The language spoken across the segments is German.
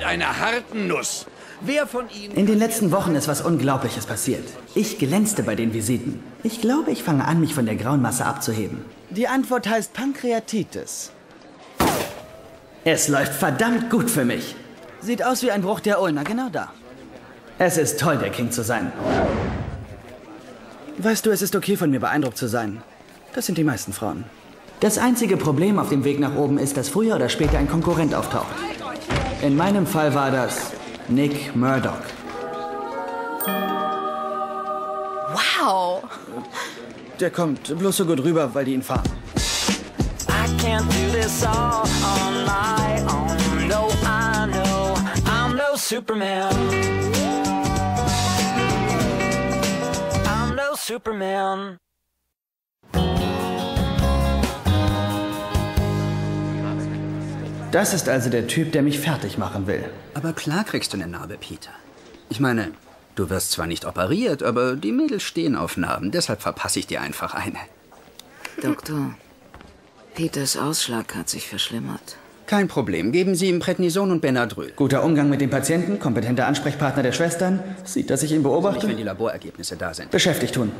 einer harten Nuss. Wer von Ihnen... In den letzten Wochen ist was Unglaubliches passiert. Ich glänzte bei den Visiten. Ich glaube, ich fange an, mich von der grauen Masse abzuheben. Die Antwort heißt Pankreatitis. Es läuft verdammt gut für mich. Sieht aus wie ein Bruch der Ulna, genau da. Es ist toll, der King zu sein. Weißt du, es ist okay, von mir beeindruckt zu sein. Das sind die meisten Frauen. Das einzige Problem auf dem Weg nach oben ist, dass früher oder später ein Konkurrent auftaucht. In meinem Fall war das Nick Murdoch. Wow. Der kommt bloß so gut rüber, weil die ihn fahren. I can't do this all on my own. No, I know I'm no Superman. I'm no Superman. Das ist also der Typ, der mich fertig machen will. Aber klar kriegst du eine Narbe, Peter. Ich meine, du wirst zwar nicht operiert, aber die Mädels stehen auf Narben. Deshalb verpasse ich dir einfach eine. Doktor, Peters Ausschlag hat sich verschlimmert. Kein Problem. Geben Sie ihm Prednison und Benadryl. Guter Umgang mit dem Patienten, kompetenter Ansprechpartner der Schwestern. Sieht, dass ich ihn beobachte. Nicht, wenn die Laborergebnisse da sind. Beschäftigt tun.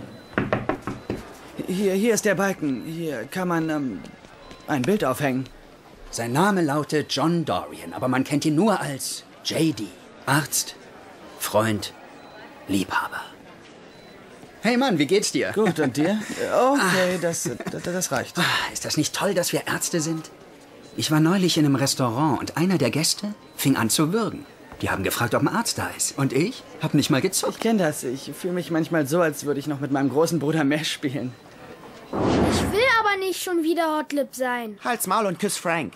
Hier ist der Balken. Hier kann man ein Bild aufhängen. Sein Name lautet John Dorian, aber man kennt ihn nur als JD. Arzt, Freund, Liebhaber. Hey Mann, wie geht's dir? Gut, und dir? Okay, das reicht. Ist das nicht toll, dass wir Ärzte sind? Ich war neulich in einem Restaurant und einer der Gäste fing an zu würgen. Die haben gefragt, ob ein Arzt da ist. Und ich hab nicht mal gezuckt. Ich kenne das. Ich fühle mich manchmal so, als würde ich noch mit meinem großen Bruder Mesh spielen. Ich will aber nicht schon wieder Hotlip sein. Halt's Maul und küss Frank.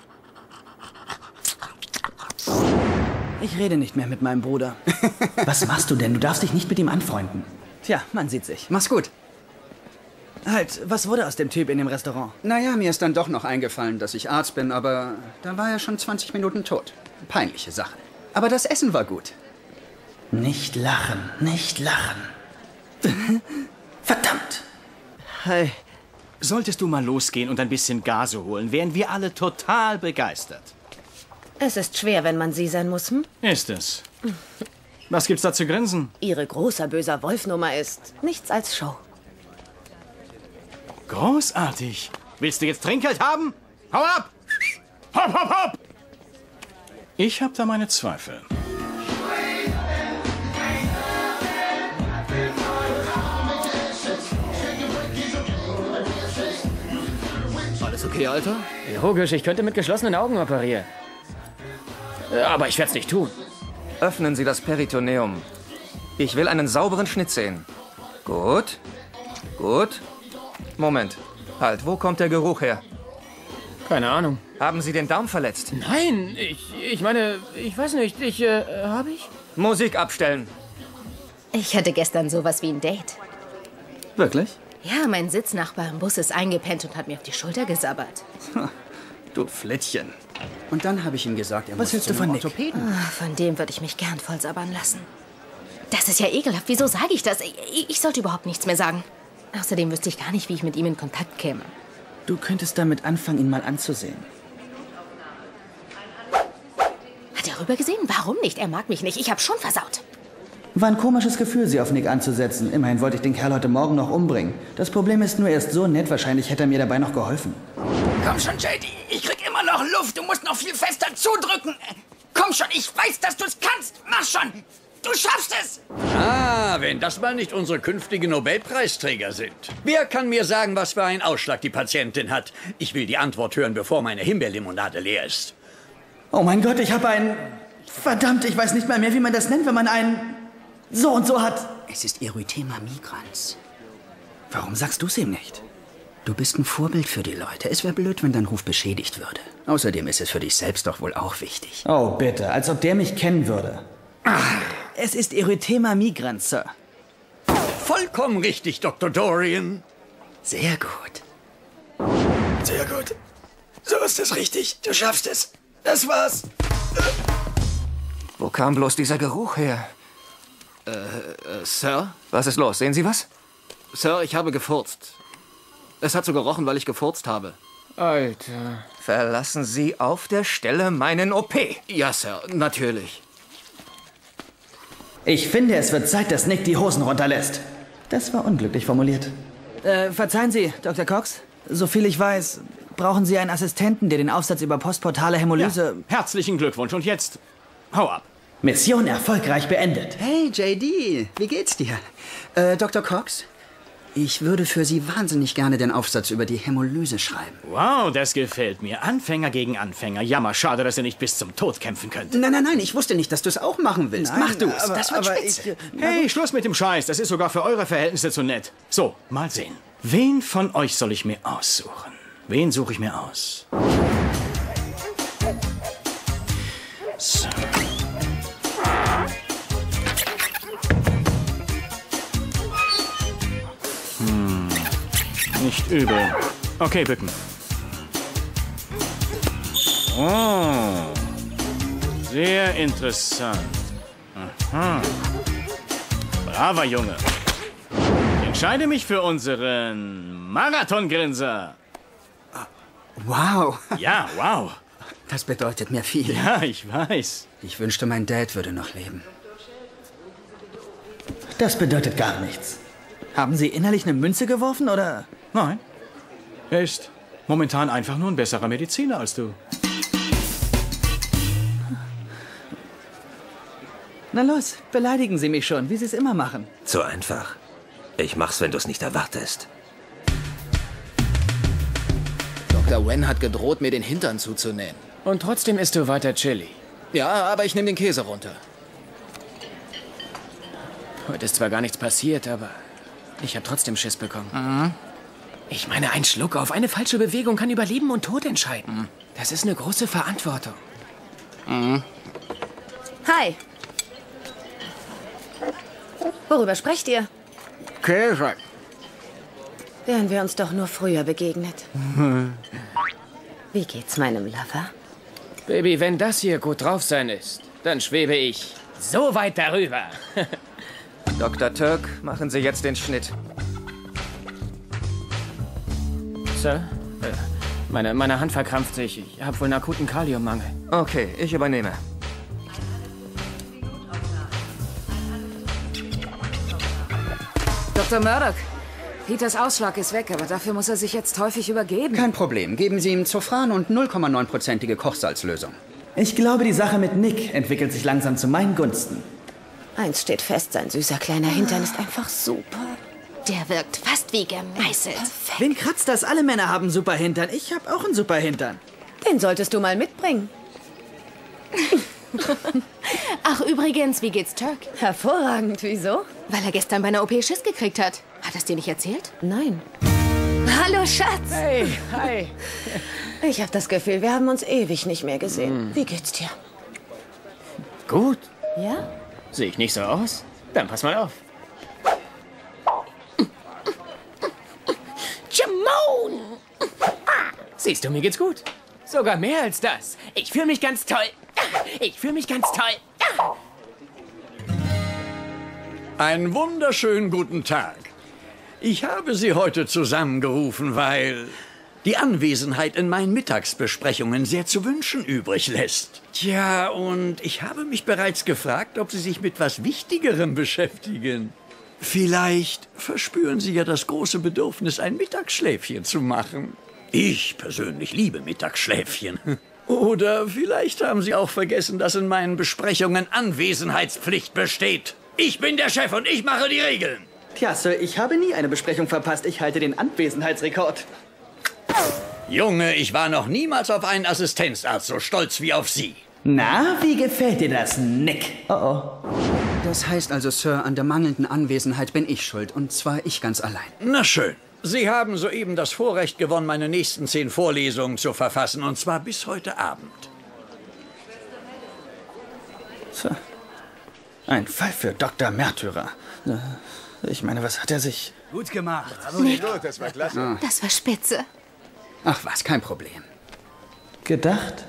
Ich rede nicht mehr mit meinem Bruder. Was machst du denn? Du darfst dich nicht mit ihm anfreunden. Tja, man sieht sich. Mach's gut. Halt, was wurde aus dem Typ in dem Restaurant? Naja, mir ist dann doch noch eingefallen, dass ich Arzt bin, aber da war er schon 20 Minuten tot. Peinliche Sache. Aber das Essen war gut. Nicht lachen, nicht lachen. Verdammt. Hey. Solltest du mal losgehen und ein bisschen Gase holen, wären wir alle total begeistert. Es ist schwer, wenn man Sie sein muss, hm? Ist es. Was gibt's da zu grinsen? Ihre großer böser Wolfnummer ist nichts als Show. Großartig. Willst du jetzt Trinkgeld haben? Hau ab! Hopp, hopp, hopp! Ich hab da meine Zweifel. Alles okay, Alter? Logisch, ich könnte mit geschlossenen Augen operieren. Aber ich werde es nicht tun. Öffnen Sie das Peritoneum. Ich will einen sauberen Schnitt sehen. Gut. Gut. Moment. Halt, wo kommt der Geruch her? Keine Ahnung. Haben Sie den Darm verletzt? Nein, ich meine, ich weiß nicht. Habe ich? Musik abstellen. Ich hatte gestern sowas wie ein Date. Wirklich? Ja, mein Sitznachbar im Bus ist eingepennt und hat mir auf die Schulter gesabbert. Du Flittchen. Und dann habe ich ihm gesagt, er muss hältst du zu von einem Nick? Orthopäden. Von dem würde ich mich gern voll sabbern lassen. Das ist ja ekelhaft. Wieso sage ich das? Ich sollte überhaupt nichts mehr sagen. Außerdem wüsste ich gar nicht, wie ich mit ihm in Kontakt käme. Du könntest damit anfangen, ihn mal anzusehen. Hat er rübergesehen? Warum nicht? Er mag mich nicht. Ich habe schon versaut. War ein komisches Gefühl, sie auf Nick anzusetzen. Immerhin wollte ich den Kerl heute Morgen noch umbringen. Das Problem ist nur, er ist so nett. Wahrscheinlich hätte er mir dabei noch geholfen. Komm schon, JD. Ich krieg immer noch Luft. Du musst noch viel fester zudrücken. Komm schon, ich weiß, dass du es kannst. Mach schon. Du schaffst es. Ah, wenn das mal nicht unsere künftigen Nobelpreisträger sind. Wer kann mir sagen, was für einen Ausschlag die Patientin hat? Ich will die Antwort hören, bevor meine Himbeerlimonade leer ist. Oh mein Gott, ich habe einen... Verdammt, ich weiß nicht mal mehr, wie man das nennt, wenn man einen... so und so hat. Es ist Erythema migrans. Warum sagst du es ihm nicht? Du bist ein Vorbild für die Leute. Es wäre blöd, wenn dein Ruf beschädigt würde. Außerdem ist es für dich selbst doch wohl auch wichtig. Oh, bitte, als ob der mich kennen würde. Es ist Erythema migrans, Sir. Vollkommen richtig, Dr. Dorian. Sehr gut. Sehr gut. So ist es richtig. Du schaffst es. Das war's. Wo kam bloß dieser Geruch her? Sir? Was ist los? Sehen Sie was? Sir, ich habe gefurzt. Es hat so gerochen, weil ich gefurzt habe. Alter. Verlassen Sie auf der Stelle meinen OP. Ja, Sir, natürlich. Ich finde, es wird Zeit, dass Nick die Hosen runterlässt. Das war unglücklich formuliert. Verzeihen Sie, Dr. Cox. Soviel ich weiß, brauchen Sie einen Assistenten, der den Aufsatz über postportale Hämolyse... Ja, herzlichen Glückwunsch und jetzt hau ab. Mission erfolgreich beendet. Hey, JD, wie geht's dir? Dr. Cox? Ich würde für Sie wahnsinnig gerne den Aufsatz über die Hämolyse schreiben. Wow, das gefällt mir. Anfänger gegen Anfänger. Jammer, schade, dass ihr nicht bis zum Tod kämpfen könnt. Nein, ich wusste nicht, dass du es auch machen willst. Mach du es, das wird spitze. Hey, Schluss mit dem Scheiß. Das ist sogar für eure Verhältnisse zu nett. So, mal sehen. Wen von euch soll ich mir aussuchen? Wen suche ich mir aus? So. Nicht übel. Okay, bücken. Oh. Sehr interessant. Aha. Braver Junge. Ich entscheide mich für unseren Marathongrinser. Wow. Ja, wow. Das bedeutet mir viel. Ja, ich weiß. Ich wünschte, mein Dad würde noch leben. Das bedeutet gar nichts. Haben Sie innerlich eine Münze geworfen, oder? Nein. Er ist momentan einfach nur ein besserer Mediziner als du. Na los, beleidigen Sie mich schon, wie Sie es immer machen. Zu einfach. Ich mach's, wenn du es nicht erwartest. Dr. Wen hat gedroht, mir den Hintern zuzunähen. Und trotzdem isst du weiter Chili. Ja, aber ich nehme den Käse runter. Heute ist zwar gar nichts passiert, aber ich habe trotzdem Schiss bekommen. Ich meine, ein Schluck auf eine falsche Bewegung kann über Leben und Tod entscheiden. Das ist eine große Verantwortung. Hi. Worüber sprecht ihr? Käse. Wären wir uns doch nur früher begegnet. Wie geht's meinem Lover? Baby, wenn das hier gut drauf sein ist, dann schwebe ich so weit darüber. Dr. Turk, machen Sie jetzt den Schnitt. Sir? Meine Hand verkrampft sich. Ich habe wohl einen akuten Kaliummangel. Okay, ich übernehme. Dr. Murdoch, Peters Ausschlag ist weg, aber dafür muss er sich jetzt häufig übergeben. Kein Problem. Geben Sie ihm Zofran und 0,9%ige Kochsalzlösung. Ich glaube, die Sache mit Nick entwickelt sich langsam zu meinen Gunsten. Eins steht fest, sein süßer kleiner Hintern ist einfach super. Der wirkt fast wie gemeißelt. Wen kratzt das? Alle Männer haben super Hintern. Ich habe auch einen super Hintern. Den solltest du mal mitbringen. Ach, übrigens, wie geht's Turk? Hervorragend. Wieso? Weil er gestern bei einer OP Schiss gekriegt hat. Hat er's dir nicht erzählt? Nein. Hallo, Schatz. Hey, hi. Ich habe das Gefühl, wir haben uns ewig nicht mehr gesehen. Wie geht's dir? Gut. Ja? Sehe ich nicht so aus? Dann pass mal auf. Jamon! Siehst du, mir geht's gut. Sogar mehr als das. Ich fühle mich ganz toll. Ich fühle mich ganz toll. Einen wunderschönen guten Tag. Ich habe Sie heute zusammengerufen, weil die Anwesenheit in meinen Mittagsbesprechungen sehr zu wünschen übrig lässt. Tja, und ich habe mich bereits gefragt, ob Sie sich mit was Wichtigerem beschäftigen. Vielleicht verspüren Sie ja das große Bedürfnis, ein Mittagsschläfchen zu machen. Ich persönlich liebe Mittagsschläfchen. Oder vielleicht haben Sie auch vergessen, dass in meinen Besprechungen Anwesenheitspflicht besteht. Ich bin der Chef und ich mache die Regeln. Tja, Sir, ich habe nie eine Besprechung verpasst. Ich halte den Anwesenheitsrekord. Junge, ich war noch niemals auf einen Assistenzarzt so stolz wie auf Sie. Na, wie gefällt dir das, Nick? Oh. Das heißt also, Sir, an der mangelnden Anwesenheit bin ich schuld. Und zwar ich ganz allein. Na schön. Sie haben soeben das Vorrecht gewonnen, meine nächsten 10 Vorlesungen zu verfassen. Und zwar bis heute Abend. So. Ein Fall für Dr. Märtyrer. Ich meine, was hat er sich... Gut gemacht. Nick. Gut, das war klasse. Das war spitze. Ach was, kein Problem. Gedacht?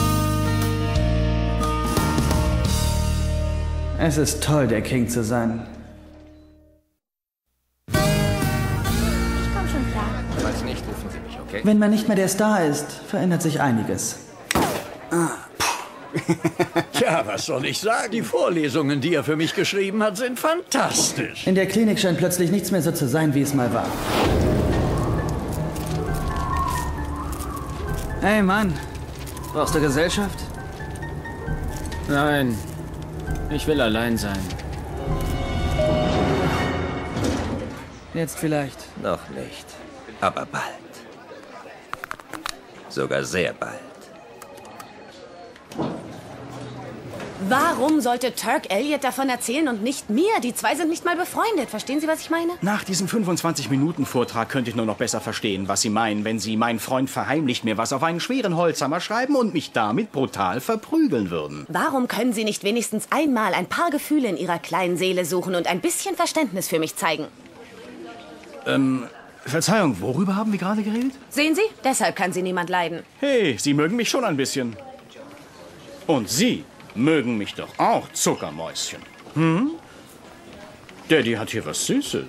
Es ist toll, der King zu sein. Ich komm schon klar. Falls nicht, rufen Sie mich, okay? Wenn man nicht mehr der Star ist, verändert sich einiges. Tja, was soll ich sagen? Die Vorlesungen, die er für mich geschrieben hat, sind fantastisch. In der Klinik scheint plötzlich nichts mehr so zu sein, wie es mal war. Hey Mann, brauchst du Gesellschaft? Nein, ich will allein sein. Jetzt vielleicht. Noch nicht, aber bald. Sogar sehr bald. Warum sollte Turk Elliott davon erzählen und nicht mir? Die zwei sind nicht mal befreundet. Verstehen Sie, was ich meine? Nach diesem 25-Minuten-Vortrag könnte ich nur noch besser verstehen, was Sie meinen, wenn Sie, mein Freund verheimlicht mir was, auf einen schweren Holzhammer schreiben und mich damit brutal verprügeln würden. Warum können Sie nicht wenigstens einmal ein paar Gefühle in Ihrer kleinen Seele suchen und ein bisschen Verständnis für mich zeigen? Verzeihung, worüber haben wir gerade geredet? Sehen Sie? Deshalb kann Sie niemand leiden. Hey, Sie mögen mich schon ein bisschen. Und Sie mögen mich doch auch, Zuckermäuschen. Hm? Daddy hat hier was Süßes.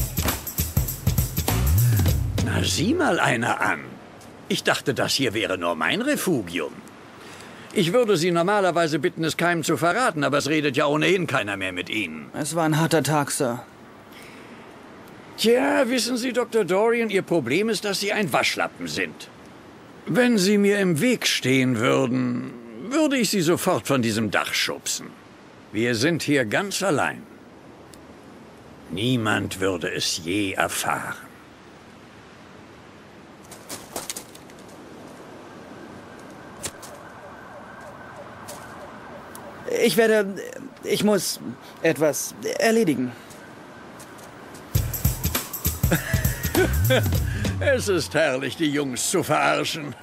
Na, sieh mal einer an. Ich dachte, das hier wäre nur mein Refugium. Ich würde Sie normalerweise bitten, es keinem zu verraten, aber es redet ja ohnehin keiner mehr mit Ihnen. Es war ein harter Tag, Sir. Tja, wissen Sie, Dr. Dorian, Ihr Problem ist, dass Sie ein Waschlappen sind. Wenn Sie mir im Weg stehen würden, würde ich Sie sofort von diesem Dach schubsen. Wir sind hier ganz allein. Niemand würde es je erfahren. Ich muss etwas erledigen. Es ist herrlich, die Jungs zu verarschen.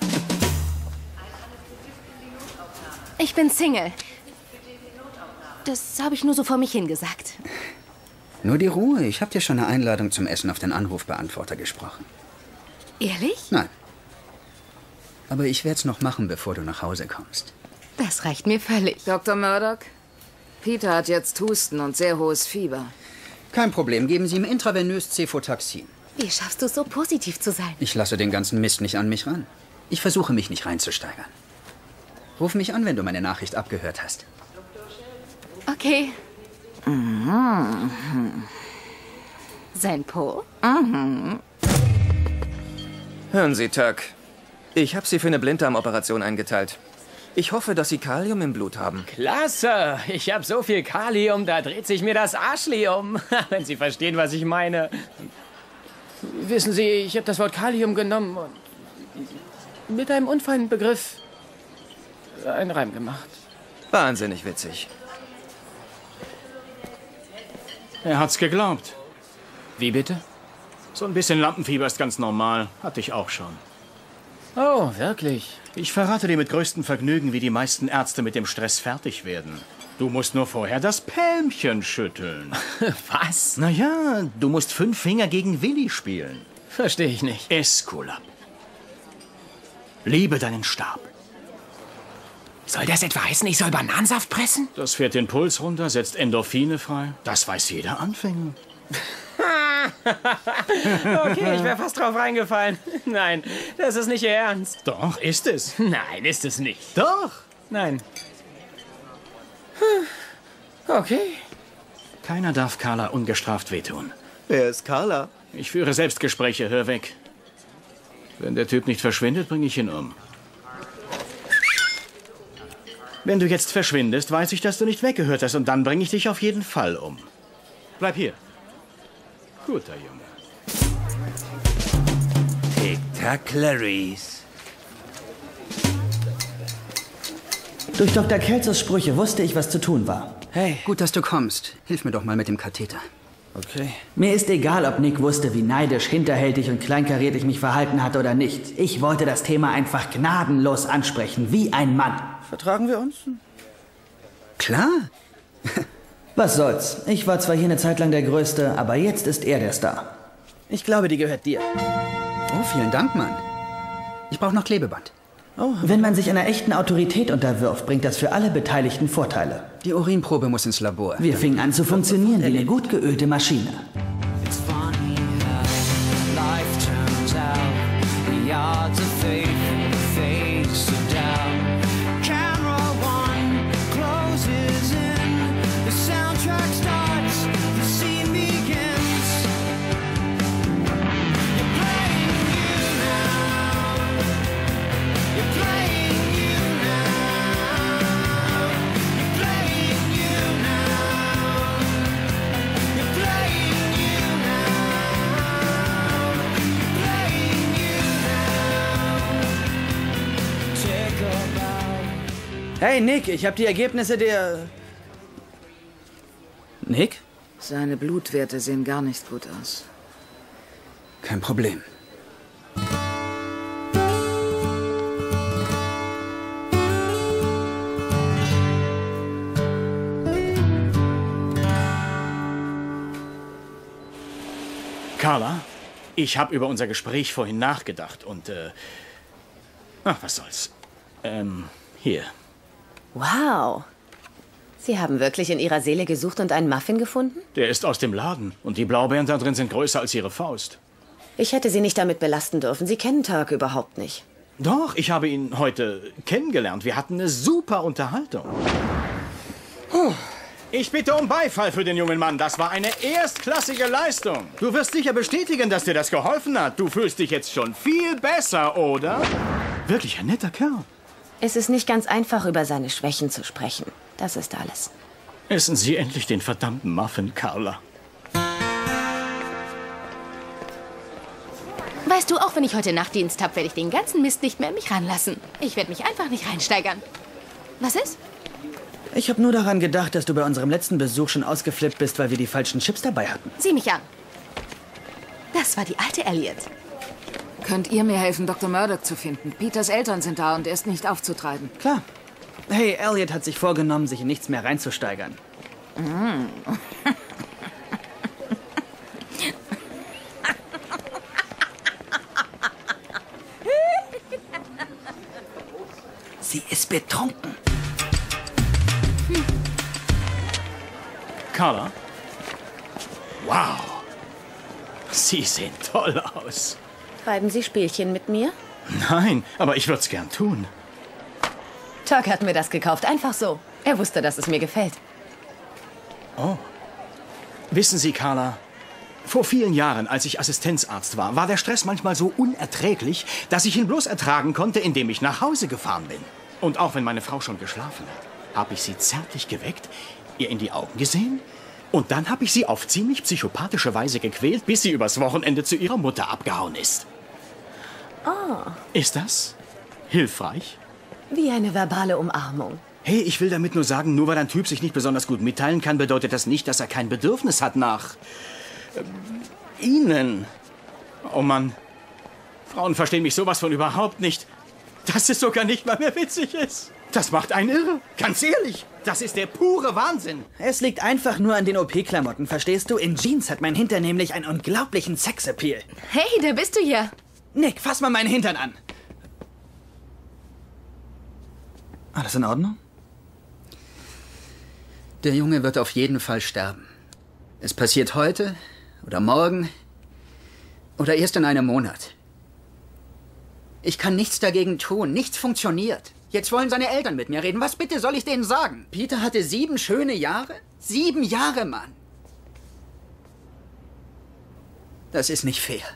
Ich bin Single. Das habe ich nur so vor mich hingesagt. Nur die Ruhe. Ich habe dir schon eine Einladung zum Essen auf den Anrufbeantworter gesprochen. Ehrlich? Nein. Aber ich werde es noch machen, bevor du nach Hause kommst. Das reicht mir völlig. Dr. Murdoch, Peter hat jetzt Husten und sehr hohes Fieber. Kein Problem. Geben Sie ihm intravenös Cefotaxin. Wie schaffst du es, so positiv zu sein? Ich lasse den ganzen Mist nicht an mich ran. Ich versuche, mich nicht reinzusteigern. Ruf mich an, wenn du meine Nachricht abgehört hast. Okay. Mhm. Sein Po? Mhm. Hören Sie, Turk. Ich habe Sie für eine Blinddarmoperation eingeteilt. Ich hoffe, dass Sie Kalium im Blut haben. Klasse! Ich habe so viel Kalium, da dreht sich mir das Arschli um. Wenn Sie verstehen, was ich meine. Wissen Sie, ich habe das Wort Kalium genommen und mit einem unfeinen Begriff einen Reim gemacht. Wahnsinnig witzig. Er hat's geglaubt. Wie bitte? So ein bisschen Lampenfieber ist ganz normal. Hatte ich auch schon. Oh, wirklich? Ich verrate dir mit größtem Vergnügen, wie die meisten Ärzte mit dem Stress fertig werden. Du musst nur vorher das Pälmchen schütteln. Was? Na ja, du musst 5 Finger gegen Willi spielen. Verstehe ich nicht. Esculap. Liebe deinen Stab. Soll das etwa heißen, ich soll Bananensaft pressen? Das fährt den Puls runter, setzt Endorphine frei. Das weiß jeder Anfänger. Okay, ich wäre fast drauf reingefallen. Nein, das ist nicht Ihr Ernst. Doch, ist es. Nein, ist es nicht. Doch. Nein. Okay. Keiner darf Carla ungestraft wehtun. Wer ist Carla? Ich führe Selbstgespräche, hör weg. Wenn der Typ nicht verschwindet, bringe ich ihn um. Wenn du jetzt verschwindest, weiß ich, dass du nicht weggehört hast und dann bringe ich dich auf jeden Fall um. Bleib hier. Guter Junge. Tic-Tac, Clarice. Durch Dr. Kelzers Sprüche wusste ich, was zu tun war. Hey, gut, dass du kommst. Hilf mir doch mal mit dem Katheter. Okay. Mir ist egal, ob Nick wusste, wie neidisch, hinterhältig und kleinkariert ich mich verhalten hatte oder nicht. Ich wollte das Thema einfach gnadenlos ansprechen, wie ein Mann. Vertragen wir uns? Klar. Was soll's? Ich war zwar hier eine Zeit lang der Größte, aber jetzt ist er der Star. Ich glaube, die gehört dir. Oh, vielen Dank, Mann. Ich brauche noch Klebeband. Oh, wenn man sich einer echten Autorität unterwirft, bringt das für alle Beteiligten Vorteile. Die Urinprobe muss ins Labor. Wir fingen an zu funktionieren wie eine gut geölte Maschine. It's funny how life turns out. Hey, Nick, ich habe die Ergebnisse der... Nick? Seine Blutwerte sehen gar nicht gut aus. Kein Problem. Carla, ich habe über unser Gespräch vorhin nachgedacht und, ach, was soll's. Hier. Wow. Sie haben wirklich in Ihrer Seele gesucht und einen Muffin gefunden? Der ist aus dem Laden und die Blaubeeren da drin sind größer als Ihre Faust. Ich hätte Sie nicht damit belasten dürfen. Sie kennen Turk überhaupt nicht. Doch, ich habe ihn heute kennengelernt. Wir hatten eine super Unterhaltung. Ich bitte um Beifall für den jungen Mann. Das war eine erstklassige Leistung. Du wirst sicher bestätigen, dass dir das geholfen hat. Du fühlst dich jetzt schon viel besser, oder? Wirklich ein netter Kerl. Es ist nicht ganz einfach, über seine Schwächen zu sprechen. Das ist alles. Essen Sie endlich den verdammten Muffin, Carla. Weißt du, auch wenn ich heute Nachtdienst habe, werde ich den ganzen Mist nicht mehr an mich ranlassen. Ich werde mich einfach nicht reinsteigern. Was ist? Ich habe nur daran gedacht, dass du bei unserem letzten Besuch schon ausgeflippt bist, weil wir die falschen Chips dabei hatten. Sieh mich an. Das war die alte Elliot. Könnt ihr mir helfen, Dr. Murdoch zu finden? Peters Eltern sind da und er ist nicht aufzutreiben. Klar. Hey, Elliot hat sich vorgenommen, sich in nichts mehr reinzusteigern. Sie ist betrunken. Carla? Wow. Sie sehen toll aus. Treiben Sie Spielchen mit mir? Nein, aber ich würde es gern tun. Turk hat mir das gekauft, einfach so. Er wusste, dass es mir gefällt. Oh. Wissen Sie, Carla, vor vielen Jahren, als ich Assistenzarzt war, war der Stress manchmal so unerträglich, dass ich ihn bloß ertragen konnte, indem ich nach Hause gefahren bin. Und auch wenn meine Frau schon geschlafen hat, habe ich sie zärtlich geweckt, ihr in die Augen gesehen und dann habe ich sie auf ziemlich psychopathische Weise gequält, bis sie übers Wochenende zu ihrer Mutter abgehauen ist. Oh. Ist das hilfreich? Wie eine verbale Umarmung. Hey, ich will damit nur sagen, nur weil ein Typ sich nicht besonders gut mitteilen kann, bedeutet das nicht, dass er kein Bedürfnis hat nach Ihnen. Oh Mann, Frauen verstehen mich sowas von überhaupt nicht, dass es sogar nicht mal mehr witzig ist. Das macht einen irre, ganz ehrlich. Das ist der pure Wahnsinn. Es liegt einfach nur an den OP-Klamotten, verstehst du? In Jeans hat mein Hintern nämlich einen unglaublichen Sexappeal. Hey, da bist du ja. Nick, fass mal meinen Hintern an. Alles in Ordnung? Der Junge wird auf jeden Fall sterben. Es passiert heute oder morgen oder erst in einem Monat. Ich kann nichts dagegen tun. Nichts funktioniert. Jetzt wollen seine Eltern mit mir reden. Was bitte soll ich denen sagen? Peter hatte 7 schöne Jahre? 7 Jahre, Mann. Das ist nicht fair.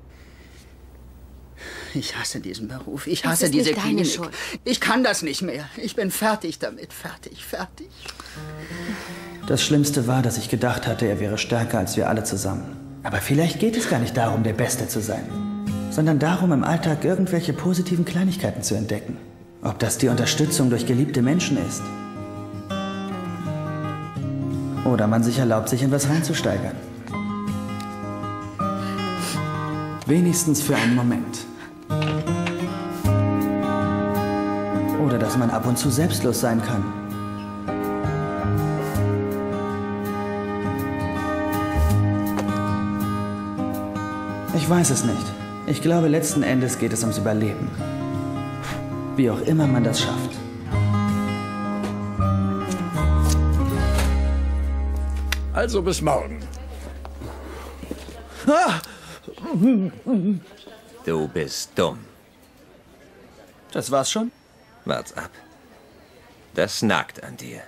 Ich hasse diesen Beruf. Ich hasse diese Klinik. Ich kann das nicht mehr. Ich bin fertig damit. Fertig. Das Schlimmste war, dass ich gedacht hatte, er wäre stärker als wir alle zusammen. Aber vielleicht geht es gar nicht darum, der Beste zu sein, sondern darum, im Alltag irgendwelche positiven Kleinigkeiten zu entdecken. Ob das die Unterstützung durch geliebte Menschen ist. Oder man sich erlaubt, sich in was reinzusteigern. Wenigstens für einen Moment. Oder dass man ab und zu selbstlos sein kann. Ich weiß es nicht. Ich glaube, letzten Endes geht es ums Überleben. Wie auch immer man das schafft. Also bis morgen. Du bist dumm. Das war's schon? Wart's ab. Das nagt an dir.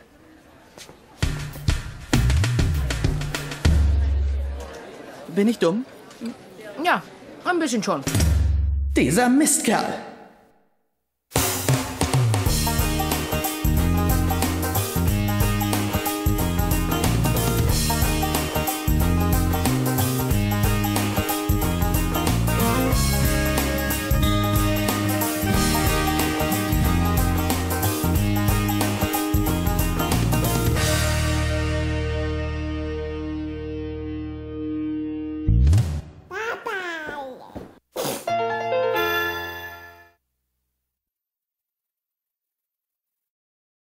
Bin ich dumm? Ja, ein bisschen schon. Dieser Mistkerl.